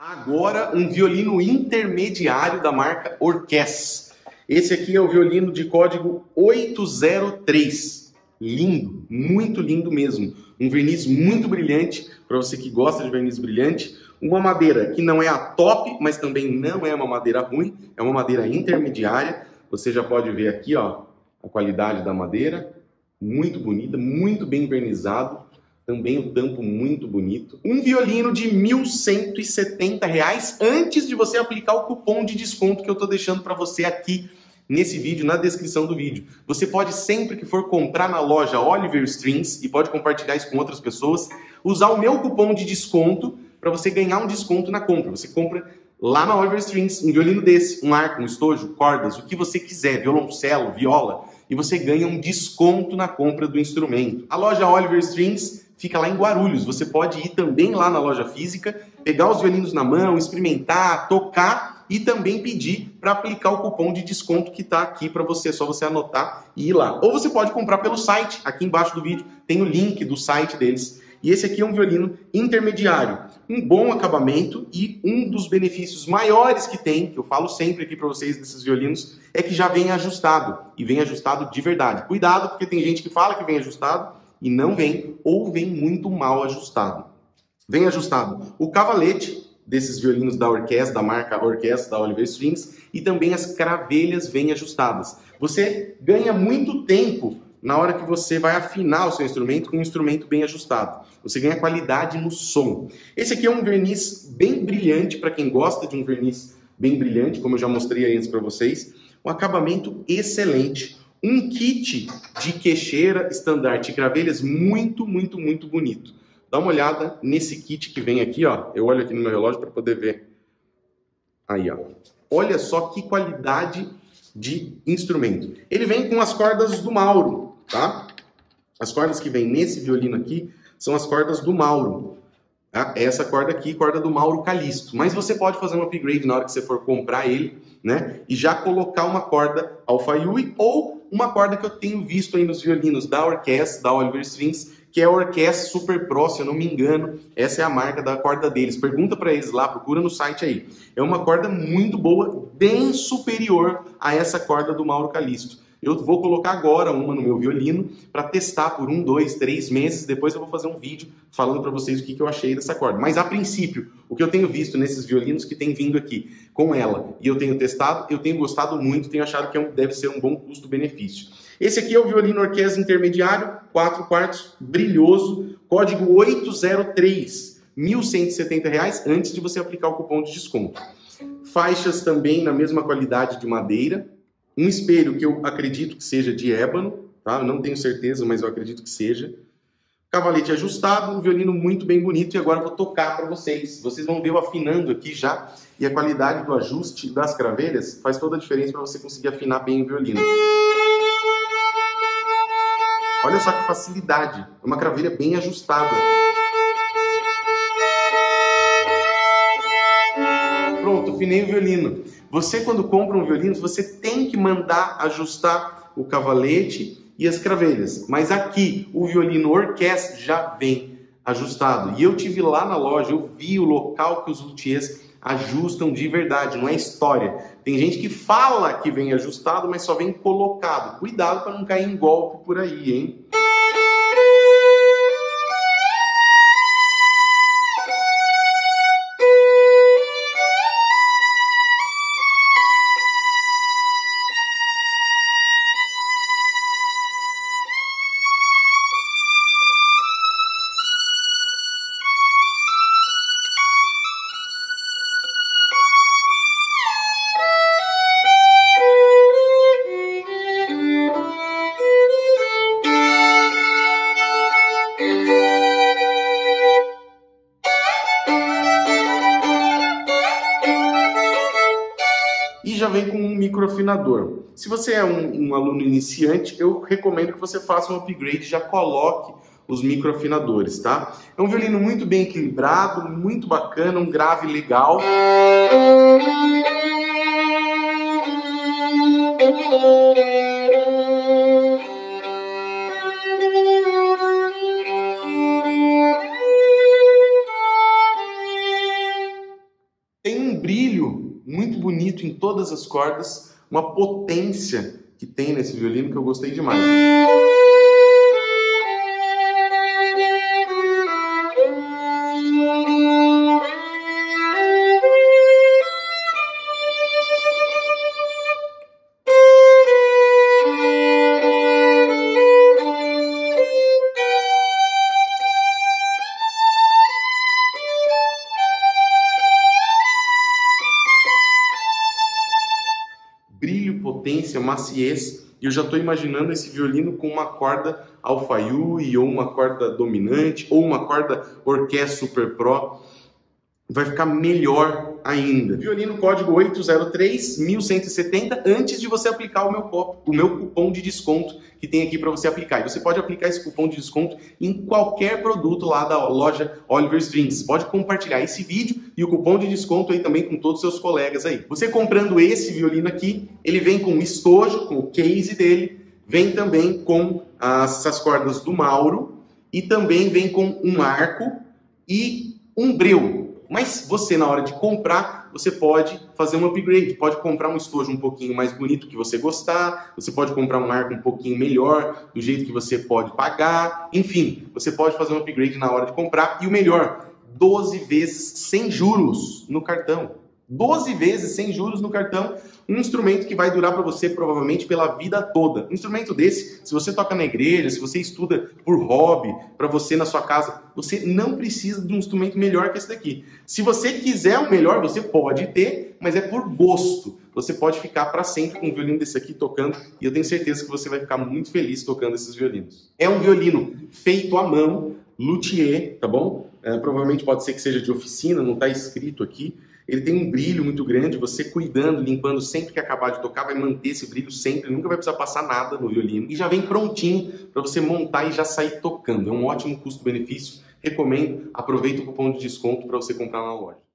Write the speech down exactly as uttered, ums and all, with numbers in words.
Agora um violino intermediário da marca Orkes. Esse aqui é o violino de código oito zero três. Lindo, muito lindo mesmo. Um verniz muito brilhante, para você que gosta de verniz brilhante. Uma madeira que não é a top, mas também não é uma madeira ruim. É uma madeira intermediária. Você já pode ver aqui, ó, a qualidade da madeira. Muito bonita, muito bem vernizado. Também o tampo muito bonito. Um violino de mil cento e setenta reais antes de você aplicar o cupom de desconto que eu estou deixando para você aqui nesse vídeo, na descrição do vídeo. Você pode, sempre que for comprar na loja Oliver Strings, e pode compartilhar isso com outras pessoas, usar o meu cupom de desconto para você ganhar um desconto na compra. Você compra lá na Oliver Strings um violino desse, um arco, um estojo, cordas, o que você quiser, violoncelo, viola, e você ganha um desconto na compra do instrumento. A loja Oliver Strings fica lá em Guarulhos. Você pode ir também lá na loja física, pegar os violinos na mão, experimentar, tocar e também pedir para aplicar o cupom de desconto que está aqui para você. É só você anotar e ir lá. Ou você pode comprar pelo site. Aqui embaixo do vídeo tem o link do site deles. E esse aqui é um violino intermediário. Um bom acabamento e um dos benefícios maiores que tem, que eu falo sempre aqui para vocês desses violinos, é que já vem ajustado. E vem ajustado de verdade. Cuidado, porque tem gente que fala que vem ajustado e não vem, ou vem muito mal ajustado. Vem ajustado o cavalete desses violinos da Orkes, da marca Orkes, da Oliver Strings, e também as cravelhas vêm ajustadas. Você ganha muito tempo na hora que você vai afinar o seu instrumento com um instrumento bem ajustado. Você ganha qualidade no som. Esse aqui é um verniz bem brilhante, para quem gosta de um verniz bem brilhante, como eu já mostrei antes para vocês. Um acabamento excelente. Um kit de queixeira, estandarte e cravelhas muito, muito, muito bonito. Dá uma olhada nesse kit que vem aqui, ó. Eu olho aqui no meu relógio para poder ver. Aí, ó. Olha só que qualidade de instrumento. Ele vem com as cordas do Mauro, tá? As cordas que vem nesse violino aqui são as cordas do Mauro. Tá? Essa corda aqui, corda do Mauro Calisto. Mas você pode fazer um upgrade na hora que você for comprar ele, né? E já colocar uma corda Alfaiui ou uma corda que eu tenho visto aí nos violinos da Orkes, da Oliver Strings, que é a Orkes Super Pro, se eu não me engano. Essa é a marca da corda deles. Pergunta para eles lá, procura no site aí. É uma corda muito boa, bem superior a essa corda do Mauro Calisto. Eu vou colocar agora uma no meu violino para testar por um, dois, três meses. Depois eu vou fazer um vídeo falando para vocês o que, que eu achei dessa corda. Mas a princípio, o que eu tenho visto nesses violinos que tem vindo aqui com ela e eu tenho testado, eu tenho gostado muito, tenho achado que é um, deve ser um bom custo-benefício. Esse aqui é o violino Orkes intermediário, quatro quartos, brilhoso, código oito zero três, mil cento e setenta reais antes de você aplicar o cupom de desconto. Faixas também na mesma qualidade de madeira. Um espelho que eu acredito que seja de ébano, tá? Eu não tenho certeza, mas eu acredito que seja. Cavalete ajustado, um violino muito bem bonito. E agora eu vou tocar para vocês. Vocês vão ver eu afinando aqui já. E a qualidade do ajuste das cravelhas faz toda a diferença para você conseguir afinar bem o violino. Olha só que facilidade. É uma cravelha bem ajustada. Pronto, afinei o violino. Você, quando compra um violino, você tem que mandar ajustar o cavalete e as cravelhas. Mas aqui, o violino Orkes já vem ajustado. E eu tive lá na loja, eu vi o local que os luthiers ajustam de verdade, não é história. Tem gente que fala que vem ajustado, mas só vem colocado. Cuidado para não cair em golpe por aí, hein? E já vem com um microafinador. Se você é um, um aluno iniciante, eu recomendo que você faça um upgrade e já coloque os microafinadores, tá? É um violino muito bem equilibrado, muito bacana, um grave legal. Tem um brilho muito bonito em todas as cordas, uma potência que tem nesse violino que eu gostei demais. Brilho, potência, maciez, e eu já estou imaginando esse violino com uma corda alfaiúe, ou uma corda dominante, ou uma corda orquestra super pro, vai ficar melhor ainda. Violino código oito zero três mil cento e setenta, antes de você aplicar o meu, copo, o meu cupom de desconto que tem aqui para você aplicar. E você pode aplicar esse cupom de desconto em qualquer produto lá da loja Oliver Strings. Pode compartilhar esse vídeo e o cupom de desconto aí também com todos os seus colegas aí. Você comprando esse violino aqui, ele vem com o estojo, com o case dele, vem também com as, essas cordas do Mauro e também vem com um arco e um breu. Mas você, na hora de comprar, você pode fazer um upgrade. Pode comprar um estojo um pouquinho mais bonito que você gostar. Você pode comprar um arco um pouquinho melhor, do jeito que você pode pagar. Enfim, você pode fazer um upgrade na hora de comprar. E o melhor, doze vezes sem juros no cartão. doze vezes sem juros no cartão. Um instrumento que vai durar para você provavelmente pela vida toda. Um instrumento desse, se você toca na igreja, se você estuda por hobby, para você na sua casa, você não precisa de um instrumento melhor que esse daqui. Se você quiser o melhor, você pode ter, mas é por gosto. Você pode ficar para sempre com um violino desse aqui tocando, e eu tenho certeza que você vai ficar muito feliz tocando esses violinos. É um violino feito à mão, luthier, tá bom? É, provavelmente pode ser que seja de oficina, não está escrito aqui. Ele tem um brilho muito grande, você cuidando, limpando sempre que acabar de tocar, vai manter esse brilho sempre, nunca vai precisar passar nada no violino. E já vem prontinho para você montar e já sair tocando. É um ótimo custo-benefício, recomendo, aproveita o cupom de desconto para você comprar na loja.